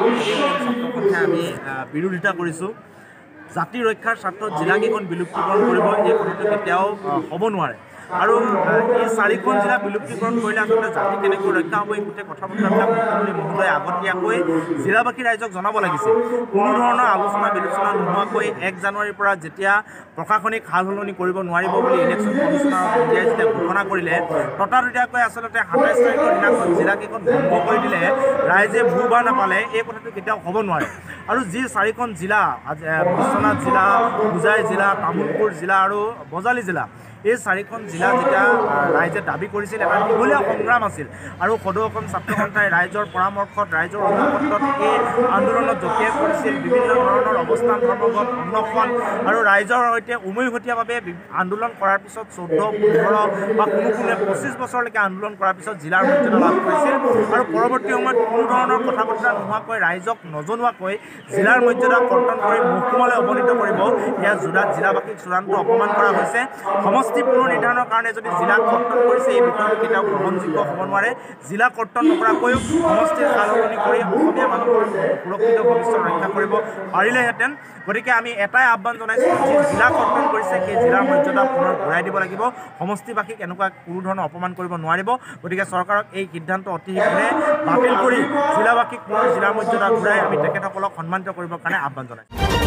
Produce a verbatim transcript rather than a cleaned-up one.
ছাত্ৰ সংখ্যাই আমি বিৰোধিতা কৰিছোঁ। জাতি ৰক্ষাৰ স্বাৰ্থত জিলাকেইখন বিলুপ্তিকৰণ কৰিব এই কথাটো কেতিয়াও হ'ব নোৱাৰে। আৰু এই চাৰিখন জিলা বিলুপ্তিকৰণ কৰিলে আচলতে জাতি কেনেকৈ ৰক্ষা হ'ব এই গোটেই কথা বতৰাবিলাক মুখ্যমন্ত্ৰী মহোদয়ে আগতীয়াকৈ জিলাবাসী ৰাইজক জনাব লাগিছিল। কোনো ধৰণৰ আলোচনা বিলোচনা নোহোৱাকৈ এক জানুৱাৰীৰ পৰা যেতিয়া প্ৰশাসনিক সাল সলনি কৰিব নোৱাৰিব বুলি ইলেকশ্যন কমিশ্যনাৰ অফ ইণ্ডিয়াই যেতিয়া ঘোষণা কৰিলে, ততাতৈয়াকৈ আচলতে সাতাইছ তাৰিখৰ দিনাখন জিলাকেইখন ভংগ কৰি দিলে, ৰাইজে ভূ বা নাপালে এই কথাটো কেতিয়াও হ'ব নোৱাৰে। আৰু যি চাৰিখন জিলা বিশ্বনাথ জিলা, হোজাই জিলা, তামোলপুৰ জিলা আৰু বজালী জিলা, এই চাৰিখন জিলা যেতিয়া ৰাইজে দাবী কৰিছিল এটা দীঘলীয়া সংগ্ৰাম আছিল। আৰু সদৌ অসম ছাত্ৰ সন্থাই ৰাইজৰ পৰামৰ্শত ৰাইজৰ অনুপত্ৰত এই আন্দোলনত জঁপিয়াই পৰিছিল। বিভিন্ন ধৰণৰ অৱস্থান ধৰ্মঘট অন্নশন আৰু ৰাইজৰ সৈতে উমৈহতীয়াভাৱে আন্দোলন কৰাৰ পিছত চৈধ্য পোন্ধৰ বা কোনো কোনে পঁচিছ বছৰলৈকে আন্দোলন কৰাৰ পিছত জিলাৰ মৰ্যাদা লাভ কৰিছিল। আৰু পৰৱৰ্তী সময়ত কোনো ধৰণৰ কথা বতৰা নোহোৱাকৈ ৰাইজক নজনোৱাকৈ জিলাৰ মৰ্যাদা কৰ্তন কৰি মহকুমালৈ অৱনীত কৰিব, এয়া যোৰহাট জিলাবাসীক চূড়ান্ত অপমান কৰা হৈছে। সমষ্টি পুনৰ নিৰ্ধাৰণৰ কাৰণে যদি জিলা কৰ্তন কৰিছে এই বিষয়টো কেতিয়াও গ্ৰহণযোগ্য হ'ব নোৱাৰে। জিলা কৰ্তন নকৰাকৈও সমষ্টিৰ সাল সলনি কৰি অসমীয়া মানুহৰ সুৰক্ষিত ভৱিষ্যত ৰক্ষা কৰিব পাৰিলেহেঁতেন। গতিকে আমি এটাই আহ্বান জনাইছোঁ, যি জিলা কৰ্তন কৰিছে সেই জিলাৰ মৰ্যাদা পুনৰ ঘূৰাই দিব লাগিব। সমষ্টিবাসীক এনেকুৱা কোনো ধৰণৰ অপমান কৰিব নোৱাৰিব। গতিকে চৰকাৰক এই সিদ্ধান্ত অতি শীঘ্ৰে বাতিল কৰি জিলাবাসীক পুনৰ জিলাৰ মৰ্যাদা ঘূৰাই আমি তেখেতসকলক সন্মানিত কৰিবৰ কাৰণে আহ্বান জনাইছোঁ।